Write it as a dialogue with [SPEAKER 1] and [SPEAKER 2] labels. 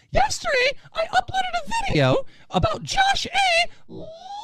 [SPEAKER 1] Yesterday, I uploaded a video about Josh A.